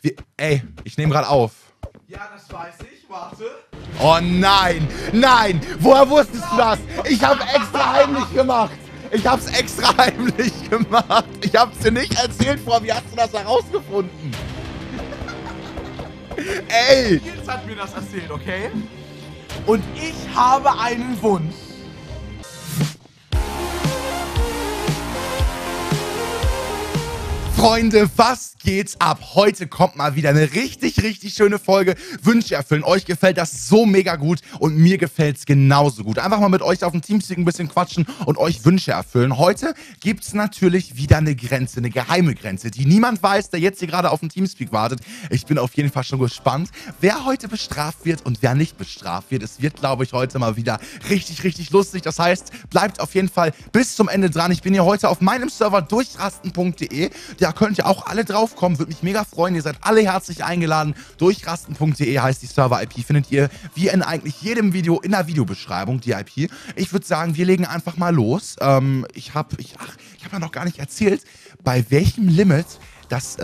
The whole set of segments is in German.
Ey, ich nehme gerade auf. Ja, das weiß ich. Warte. Oh nein, nein. Woher wusstest du das? Ich habe extra heimlich gemacht. Ich hab's extra heimlich gemacht. Ich hab's dir nicht erzählt, Frau. Wie hast du das herausgefunden? Ey! Nils hat mir das erzählt, okay? Und ich habe einen Wunsch. Freunde, was geht's ab? Heute kommt mal wieder eine richtig, richtig schöne Folge. Wünsche erfüllen. Euch gefällt das so mega gut und mir gefällt's genauso gut. Einfach mal mit euch auf dem Teamspeak ein bisschen quatschen und euch Wünsche erfüllen. Heute gibt's natürlich wieder eine Grenze, eine geheime Grenze, die niemand weiß, der jetzt hier gerade auf dem Teamspeak wartet. Ich bin auf jeden Fall schon gespannt, wer heute bestraft wird und wer nicht bestraft wird. Es wird, glaube ich, heute mal wieder richtig, richtig lustig. Das heißt, bleibt auf jeden Fall bis zum Ende dran. Ich bin hier heute auf meinem Server durchrasten.de. Da könnt ihr auch alle drauf kommen, würde mich mega freuen. Ihr seid alle herzlich eingeladen. Durchrasten.de heißt die Server-IP. Findet ihr wie in eigentlich jedem Video in der Videobeschreibung, die IP. Ich würde sagen, wir legen einfach mal los. Ich hab ja noch gar nicht erzählt, bei welchem Limit das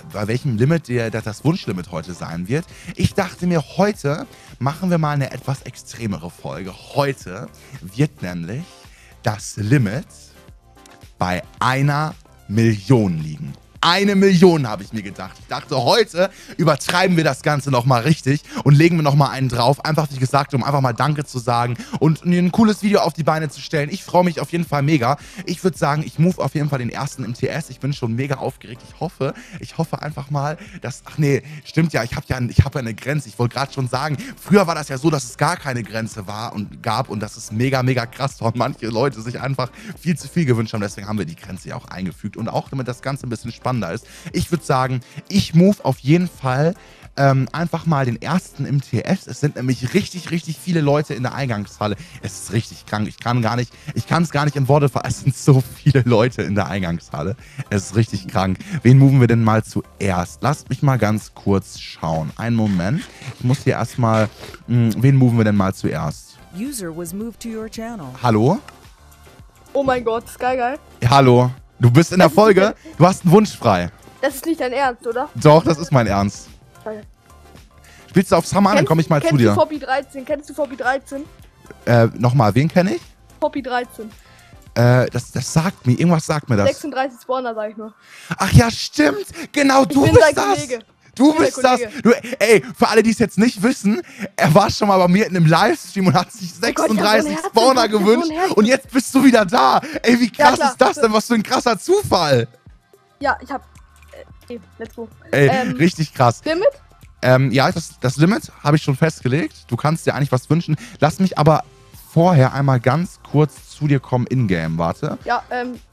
Wunschlimit heute sein wird. Ich dachte mir, heute machen wir mal eine etwas extremere Folge. Heute wird nämlich das Limit bei 1 Million liegen. 1 Million, habe ich mir gedacht. Ich dachte, heute übertreiben wir das Ganze nochmal richtig und legen wir nochmal einen drauf. Einfach, wie gesagt, um einfach mal Danke zu sagen und ein cooles Video auf die Beine zu stellen. Ich freue mich auf jeden Fall mega. Ich würde sagen, ich move auf jeden Fall den ersten im TS. Ich bin schon mega aufgeregt. Ich hoffe einfach mal, dass... Ach nee, stimmt ja, ich habe ja eine Grenze. Ich wollte gerade schon sagen, früher war das ja so, dass es gar keine Grenze gab und das ist mega, mega krass war und manche Leute sich einfach viel zu viel gewünscht haben. Deswegen haben wir die Grenze ja auch eingefügt und auch damit das Ganze ein bisschen spannender ist. Ich würde sagen, ich move auf jeden Fall einfach mal den ersten im TS. Es sind nämlich richtig, richtig viele Leute in der Eingangshalle. Es ist richtig krank. Ich kann es gar nicht in Worte fassen. Es sind so viele Leute in der Eingangshalle. Es ist richtig krank. Wen moven wir denn mal zuerst? Lasst mich mal ganz kurz schauen. Einen Moment. Ich muss hier erstmal... wen moven wir denn mal zuerst? User was moved to your channel. Hallo? Oh mein Gott, Sky Guy. Hallo? Du bist in der Folge. Du hast einen Wunsch frei. Das ist nicht dein Ernst, oder? Doch, das ist mein Ernst. Okay. Spielst du auf Summer, dann komme ich mal zu dir. Kennst du Poppy 13? Nochmal, wen kenne ich? Poppy 13. Das sagt mir, irgendwas sagt mir das. 36 Spawner, sag ich nur. Ach ja, stimmt. Genau, du bist das. Du bist das. Ey, für alle, die es jetzt nicht wissen, er war schon mal bei mir in einem Livestream und hat sich 36 Spawner gewünscht. Und jetzt bist du wieder da. Ey, wie krass ist das denn? Was für ein krasser Zufall. Ja, ich hab... let's go. Ey, richtig krass. Limit? Ja, das Limit habe ich schon festgelegt. Du kannst dir eigentlich was wünschen. Lass mich aber vorher einmal ganz kurz zu dir kommen in-game. Warte. Ja,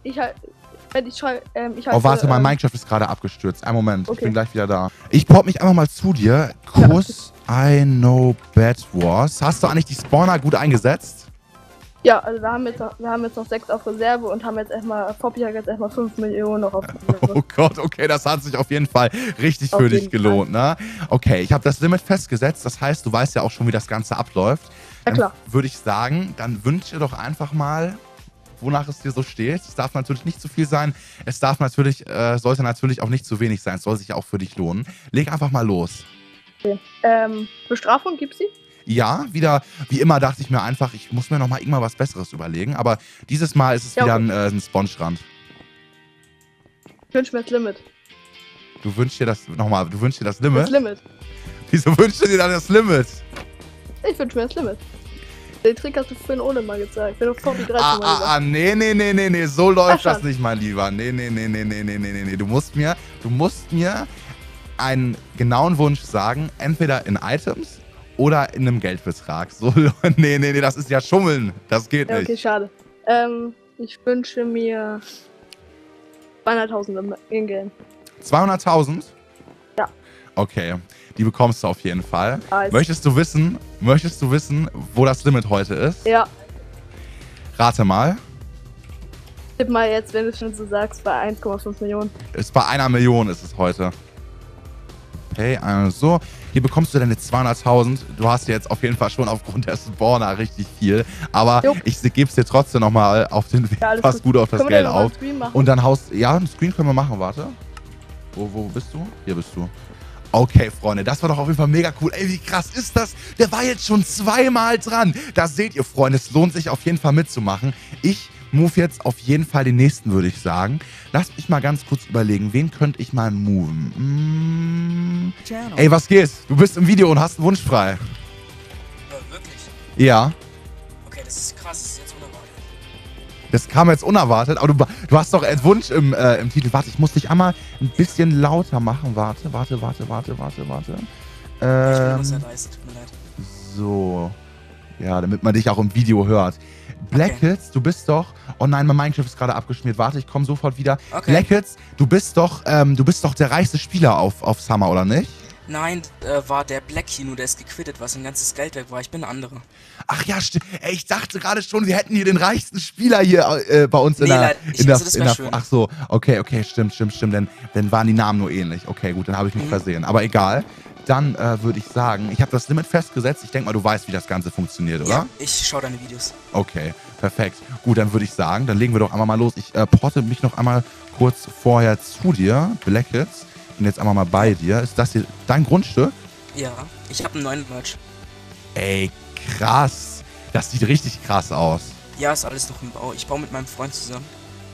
oh, warte, mein Minecraft ist gerade abgestürzt. Einen Moment, okay. Ich bin gleich wieder da. Ich pop mich einfach mal zu dir. Kuss, I know Bad Wars. Hast du eigentlich die Spawner gut eingesetzt? Ja, also wir haben jetzt noch 6 auf Reserve und haben jetzt erstmal, Poppy hat jetzt erstmal 5 Millionen noch auf Reserve. Oh Gott, okay, das hat sich auf jeden Fall richtig für dich gelohnt, ne? Okay, ich habe das Limit festgesetzt, das heißt, du weißt ja auch schon, wie das Ganze abläuft. Ja, klar. Würde ich sagen, dann wünsche dir doch einfach mal, wonach es dir so steht. Es darf natürlich nicht zu viel sein, es darf natürlich, sollte natürlich auch nicht zu wenig sein, es soll sich auch für dich lohnen. Leg einfach mal los. Okay. Bestrafung gibt's sie? Ja, wieder, wie immer dachte ich mir einfach, ich muss mir noch mal irgendwann was Besseres überlegen, aber dieses Mal ist es wieder ein Sponge-Rand. Ich wünsche mir das Limit. Du wünschst dir das, nochmal, du wünschst dir das Limit? Das Limit. Wieso wünschst du dir dann das Limit? Ich wünsche mir das Limit. Den Trick hast du vorhin ohne mal gezeigt. Wenn du Poppy 13 nee, so läuft das nicht, mein Lieber. Nee. Du musst mir einen genauen Wunsch sagen, entweder in Items oder in einem Geldbetrag. So, nee, das ist ja Schummeln. Das geht nicht. Okay, schade. Ich wünsche mir 200.000 im Ingame. 200.000? Ja. Okay, die bekommst du auf jeden Fall. Also. Möchtest du wissen, wo das Limit heute ist? Ja. Rate mal. Tipp mal jetzt, wenn du schon so sagst, bei 1,5 Millionen. Bei 1 Million ist es heute. Okay, also, hier bekommst du deine 200.000. Du hast jetzt auf jeden Fall schon aufgrund der Spawner richtig viel. Aber ich gebe es dir trotzdem nochmal auf den Weg, pass gut auf das Geld auf. Und dann haust... Ja, einen Screen können wir machen, warte. Wo bist du? Hier bist du. Okay, Freunde, das war doch auf jeden Fall mega cool. Ey, wie krass ist das? Der war jetzt schon zweimal dran. Das seht ihr, Freunde. Es lohnt sich auf jeden Fall mitzumachen. Ich move jetzt auf jeden Fall den nächsten, würde ich sagen. Lasst mich mal ganz kurz überlegen, wen könnte ich mal moven? Channel. Ey, was geht? Du bist im Video und hast einen Wunsch frei. Wirklich? Ja, Okay, das ist krass, das ist jetzt unerwartet. das kam jetzt unerwartet. Aber du hast doch einen Wunsch im Titel. Warte, ich muss dich einmal ein bisschen lauter machen. Warte. Ich bin was leise, tut mir leid. So. Ja, damit man dich auch im Video hört. Blackheads, du bist doch... Oh nein, mein Minecraft ist gerade abgeschmiert. Warte, ich komme sofort wieder. Okay. Blackheads, du bist doch der reichste Spieler auf Summer, oder nicht? Nein, war der Black Kino, der ist gequittet, was ein ganzes Geld weg war. Ich bin eine andere. Ach ja, stimmt. Ey, ich dachte gerade schon, wir hätten hier den reichsten Spieler hier bei uns in Nee, der... leider, ich wusste, das wär schön. Ach so, okay, stimmt. Dann waren die Namen nur ähnlich. Okay, gut, dann habe ich mich versehen. Aber egal. Dann würde ich sagen, ich habe das Limit festgesetzt. Ich denke mal, du weißt, wie das Ganze funktioniert, oder? Ja, ich schaue deine Videos. Okay, perfekt. Gut, dann würde ich sagen, dann legen wir doch einmal mal los. Ich porte mich noch einmal kurz vorher zu dir, Blackheads. Bin jetzt einmal mal bei dir. Ist das hier dein Grundstück? Ja, ich habe einen neuen Merch. Ey, krass. Das sieht richtig krass aus. Ja, ist alles noch im Bau. Ich baue mit meinem Freund zusammen.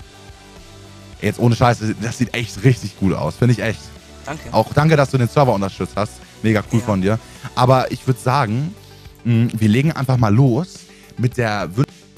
Jetzt ohne Scheiße, das sieht echt richtig gut aus. Finde ich echt. Danke. Auch danke, dass du den Server unterstützt hast. Mega cool von dir. Aber ich würde sagen, wir legen einfach mal los mit der...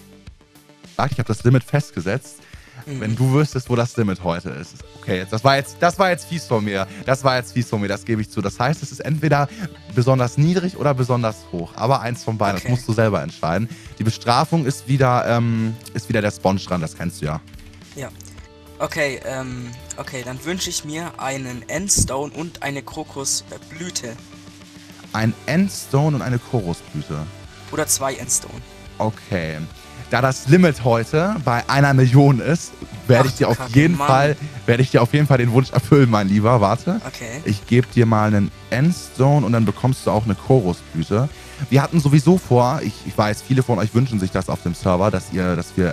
Ich habe das Limit festgesetzt. Wenn du wüsstest, wo das Limit heute ist. Okay, das war jetzt fies von mir. Das gebe ich zu. Das heißt, es ist entweder besonders niedrig oder besonders hoch. Aber eins von beiden, das musst du selber entscheiden. Die Bestrafung ist wieder der Spawnstrand, das kennst du ja. Ja. Okay, dann wünsche ich mir einen Endstone und eine Krokusblüte. Ein Endstone und eine Chorusblüte. Oder 2 Endstone. Okay. Da das Limit heute bei 1 Million ist, werde ich dir auf jeden Fall den Wunsch erfüllen, mein Lieber. Warte. Okay. Ich gebe dir mal einen Endstone und dann bekommst du auch eine Chorusblüte. Wir hatten sowieso vor, ich weiß, viele von euch wünschen sich das auf dem Server, dass wir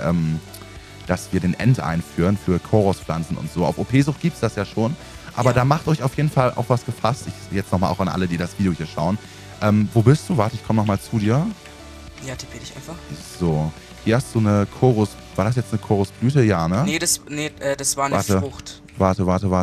den End einführen für Choruspflanzen und so. Auf OP-Sucht gibt es das ja schon. Aber da macht euch auf jeden Fall auch was gefasst. Jetzt nochmal auch an alle, die das Video hier schauen. Wo bist du? Warte, ich komme nochmal zu dir. Ja, tippe dich einfach. So. Hier hast du eine Chorus... War das jetzt eine Chorusblüte? Ja, ne? Nee, das war eine Frucht. Warte.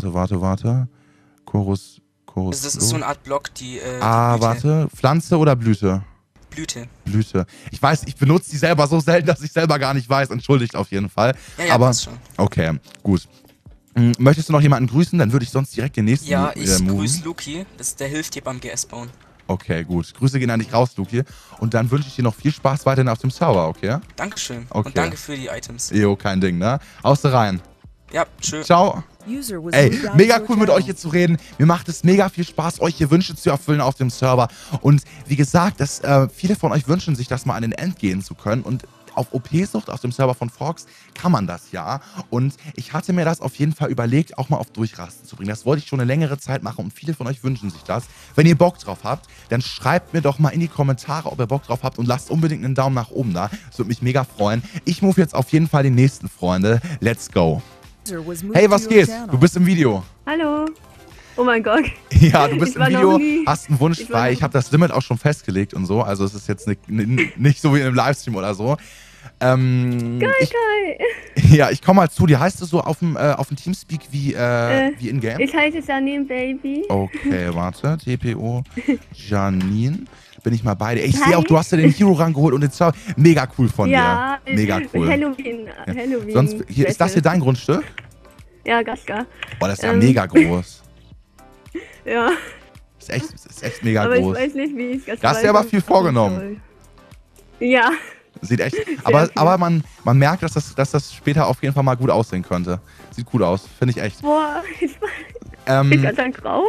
Chorus... Also das ist so eine Art Block, die warte. Pflanze oder Blüte? Blüte. Ich weiß, ich benutze die selber so selten, dass ich selber gar nicht weiß. Entschuldigt auf jeden Fall. Ja, aber passt schon. Okay, gut. Möchtest du noch jemanden grüßen? Dann würde ich sonst direkt den nächsten Ja, ich grüße Luki. Der hilft dir beim GS-Bauen. Okay, gut. Grüße gehen an dich raus, Luki. Und dann wünsche ich dir noch viel Spaß weiterhin auf dem Server, okay? Dankeschön. Okay. Und danke für die Items. Jo, kein Ding, ne? Haust du rein. Ja, tschüss. Ciao. Ey, mega cool mit euch hier zu reden. Mir macht es mega viel Spaß, euch hier Wünsche zu erfüllen auf dem Server. Und wie gesagt, viele von euch wünschen sich, das mal an den End gehen zu können. Und auf OP-Sucht, auf dem Server von Fox, kann man das ja. Und ich hatte mir das auf jeden Fall überlegt, auch mal auf Durchrasten zu bringen. Das wollte ich schon eine längere Zeit machen und viele von euch wünschen sich das. Wenn ihr Bock drauf habt, dann schreibt mir doch mal in die Kommentare, ob ihr Bock drauf habt und lasst unbedingt einen Daumen nach oben da. Das würde mich mega freuen. Ich move jetzt auf jeden Fall den nächsten, Freunde. Let's go. Hey, was geht? Du bist im Video. Hallo. Oh mein Gott. Ja, du bist Ich im war noch Video, nie. hast einen Wunsch frei. Ich habe das Limit auch schon festgelegt und so. Also es ist jetzt nicht so wie in einem Livestream oder so. Geil. Ja, ich komme mal zu dir. Heißt du so auf dem Teamspeak wie in-game? Ich heiße Janine Baby. Okay, warte. TPO Janine. Bin ich mal bei dir. Ey, ich sehe auch, du hast dir den Hero rangeholt und den Server. Mega cool von dir. Mega cool. Halloween. Sonst, ist das hier dein Grundstück? Ja, Gaska. Boah, das ist ja mega groß. Ja. Ist echt mega Aber groß. ich weiß nicht, wie ich das Da hast du dir aber viel vorgenommen. Ja. Sieht echt. Aber man merkt, dass das später auf jeden Fall mal gut aussehen könnte. Sieht cool aus, finde ich echt. Boah, ich hatte einen Traum.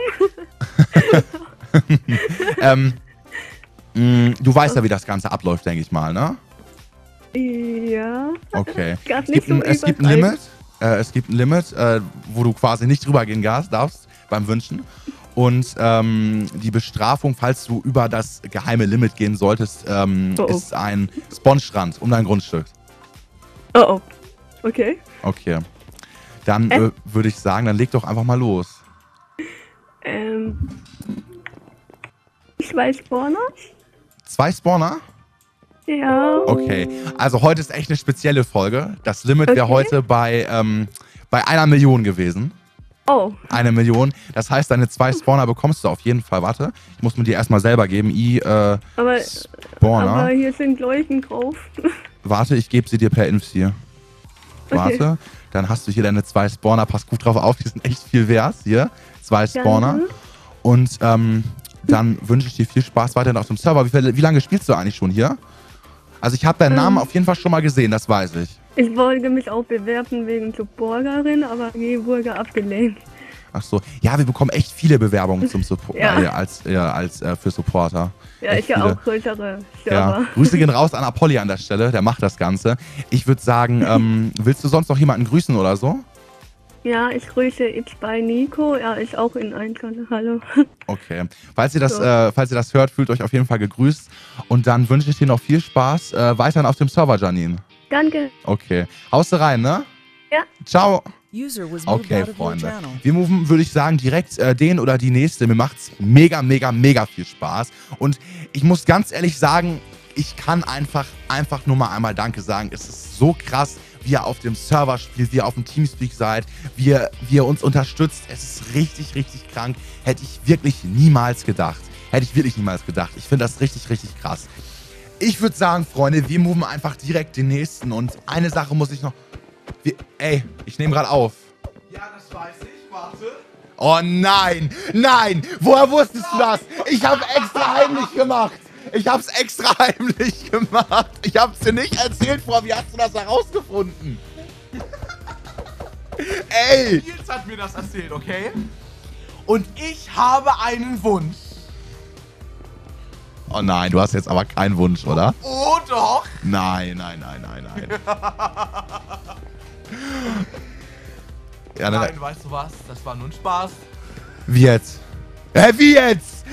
Du weißt ja, wie das Ganze abläuft, denke ich mal, ne? Ja. Okay. Es gibt ein Limit. Es gibt ein Limit, wo du quasi nicht drüber gehen darfst beim Wünschen. Und die Bestrafung, falls du über das geheime Limit gehen solltest, ist ein Spawnstrand um dein Grundstück. Oh. Okay. Okay. Dann würde ich sagen, dann leg doch einfach mal los. 2 Spawner. 2 Spawner? Ja. Okay, also heute ist echt eine spezielle Folge. Das Limit wäre Okay. heute bei 1 Million gewesen. Oh. 1 Million. Das heißt, deine 2 Spawner bekommst du auf jeden Fall. Warte, ich muss mir die erstmal selber geben. Aber Spawner. hier sind Leuchten drauf. Warte, ich gebe sie dir per Inf hier. Okay. Warte, dann hast du hier deine 2 Spawner. Pass gut drauf auf, die sind echt viel wert. Hier, 2 Spawner. Danke. Und dann wünsche ich dir viel Spaß weiterhin auf dem Server. Wie lange spielst du eigentlich schon hier? Also ich habe deinen Namen auf jeden Fall schon mal gesehen, das weiß ich. Ich wollte mich auch bewerben wegen Supporterin, aber die wurde abgelehnt. Ach so, ja, wir bekommen echt viele Bewerbungen zum Ja. für Supporter. Ja, Echt ist ja viele. auch größere Ja. Server. Grüße gehen raus an Apolli an der Stelle, der macht das Ganze. Ich würde sagen, willst du sonst noch jemanden grüßen oder so? Ja, ich grüße jetzt bei Nico. Er ist auch in Einzelne. Hallo. Okay. Falls ihr das hört, fühlt euch auf jeden Fall gegrüßt. Und dann wünsche ich dir noch viel Spaß weiterhin auf dem Server, Janine. Danke. Okay. Haust du rein, ne? Ja. Ciao. User was moved Okay, out of your Freunde. channel. Wir moven, würde ich sagen, direkt den oder die nächste. Mir macht's mega, mega, mega viel Spaß. Und ich muss ganz ehrlich sagen, ich kann einfach nur mal einmal Danke sagen. Es ist so krass, wie ihr auf dem Server spielt, wie ihr auf dem Teamspeak seid, wie ihr uns unterstützt. Es ist richtig, richtig krank. Hätte ich wirklich niemals gedacht. Ich finde das richtig, richtig krass. Ich würde sagen, Freunde, wir moven einfach direkt den nächsten. Und eine Sache muss ich noch... ich nehme gerade auf. Ja, das weiß ich. Warte. Oh nein, nein, woher wusstest du das? Ich habe extra heimlich gemacht. Ich hab's dir nicht erzählt vorher. Wie hast du das herausgefunden? Ey! Nils hat mir das erzählt, okay? Und ich habe einen Wunsch. Oh nein, du hast jetzt aber keinen Wunsch, oder? Oh doch. Nein. Ja, Nein, weißt du was? Das war nur ein Spaß. Wie jetzt? Wie jetzt?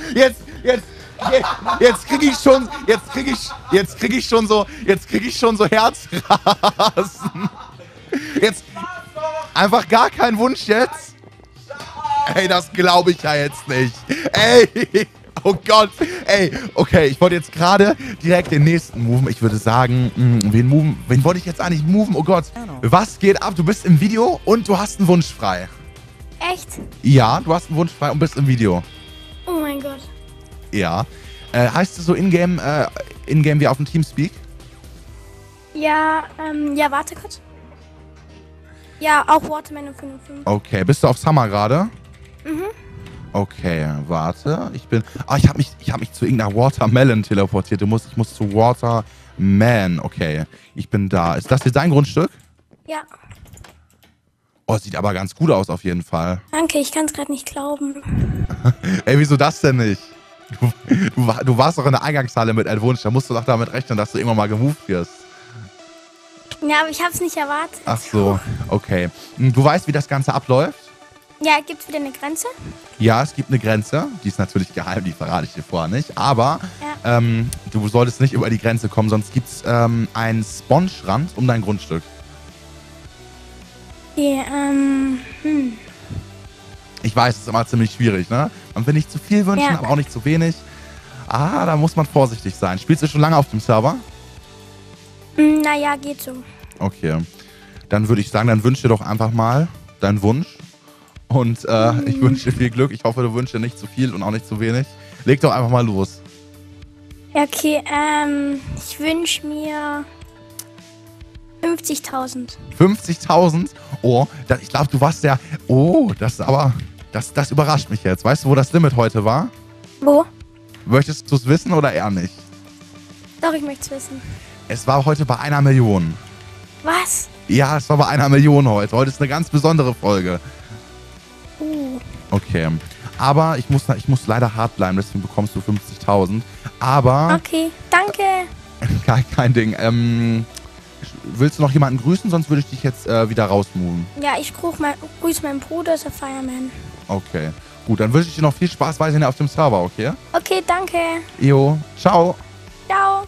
Jetzt krieg ich schon so Herzrasen. Jetzt einfach gar kein Wunsch jetzt? Ey, das glaube ich ja jetzt nicht. Ey, oh Gott. Ey, okay, ich wollte jetzt gerade direkt den nächsten moven. Ich würde sagen, wen wollte ich jetzt eigentlich moven? Oh Gott. Was geht ab? Du bist im Video und du hast einen Wunsch frei. Echt? Ja, du hast einen Wunsch frei und bist im Video. Oh mein Gott. Ja. Heißt du so in-game wie auf dem Teamspeak? Ja, warte kurz. Ja, auch Waterman und 55. Okay, bist du auf Summer gerade? Mhm. Okay, warte. Ich hab mich zu irgendeiner Watermelon teleportiert. Ich muss zu Waterman. Okay, ich bin da. Ist das jetzt dein Grundstück? Ja. Oh, sieht aber ganz gut aus auf jeden Fall. Danke, ich kann es gerade nicht glauben. Ey, wieso das denn nicht? Du warst doch in der Eingangshalle mit einem Wunsch. Da musst du doch damit rechnen, dass du irgendwann mal gemoved wirst. Ja, aber ich habe es nicht erwartet. Ach so, okay. Du weißt, wie das Ganze abläuft? Ja, gibt's wieder eine Grenze? Ja, es gibt eine Grenze. Die ist natürlich geheim, die verrate ich dir vorher nicht. Aber Ja. du solltest nicht über die Grenze kommen, sonst gibt es einen Sponge-Rand um dein Grundstück. Okay, Ich weiß, es ist immer ziemlich schwierig, ne? Man will nicht zu viel wünschen, Ja. aber auch nicht zu wenig. Ah, da muss man vorsichtig sein. Spielst du schon lange auf dem Server? Naja, geht so. Okay. Dann würde ich sagen, dann wünsche dir doch einfach mal deinen Wunsch. Und ich wünsche dir viel Glück. Ich hoffe, du wünschst dir nicht zu viel und auch nicht zu wenig. Leg doch einfach mal los. Ja, okay, ich wünsche mir 50.000. 50.000? Oh, ich glaube, du warst der... Oh, das überrascht mich jetzt. Weißt du, wo das Limit heute war? Wo? Möchtest du es wissen oder eher nicht? Doch, ich möchte es wissen. Es war heute bei 1 Million. Was? Ja, es war bei 1 Million heute. Heute ist eine ganz besondere Folge. Okay. Aber ich muss leider hart bleiben, deswegen bekommst du 50.000. Aber... Okay, danke. Kein Ding. Willst du noch jemanden grüßen? Sonst würde ich dich jetzt wieder rausmoven. Ja, ich grüße meinen Bruder, ist der Fireman. Okay. Gut, dann wünsche ich dir noch viel Spaß weiterhin auf dem Server, okay? Okay, danke. Jo, ciao. Ciao.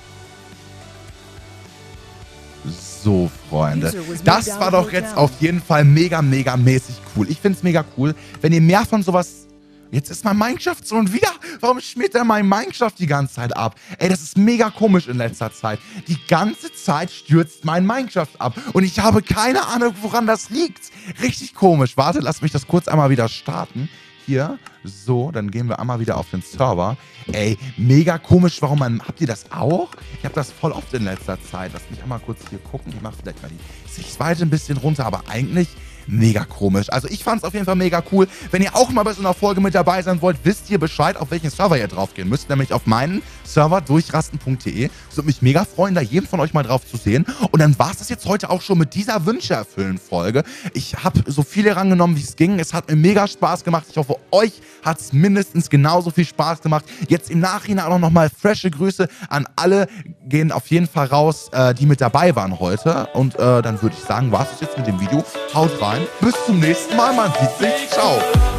So, Freunde. Das war doch jetzt auf jeden Fall mega, mega mäßig cool. Ich finde es mega cool. Wenn ihr mehr von sowas Jetzt ist mein Minecraft-Zone wieder. Warum schmiert er mein Minecraft die ganze Zeit ab? Ey, das ist mega komisch in letzter Zeit. Die ganze Zeit stürzt mein Minecraft ab. Und ich habe keine Ahnung, woran das liegt. Richtig komisch. Warte, lass mich das kurz einmal wieder starten. Hier, so, dann gehen wir einmal wieder auf den Server. Ey, mega komisch, habt ihr das auch? Ich habe das voll oft in letzter Zeit. Lass mich einmal kurz hier gucken. Ich mache vielleicht mal die Sichtweite ein bisschen runter, aber eigentlich mega komisch. Also ich fand es auf jeden Fall mega cool. Wenn ihr auch mal bei so einer Folge mit dabei sein wollt, wisst ihr Bescheid, auf welchen Server ihr drauf gehen müsst. Nämlich auf meinen Server durchrasten.de. Es würde mich mega freuen, da jeden von euch mal drauf zu sehen. Und dann war es das jetzt heute auch schon mit dieser Wünsche-Erfüllen-Folge. Ich habe so viele rangenommen, wie es ging. Es hat mir mega Spaß gemacht. Ich hoffe, euch hat es mindestens genauso viel Spaß gemacht. Jetzt im Nachhinein auch nochmal frische Grüße an alle. Gehen auf jeden Fall raus, die mit dabei waren heute. Und dann würde ich sagen, war es jetzt mit dem Video. Haut rein. Bis zum nächsten Mal. Man sieht sich. Ciao.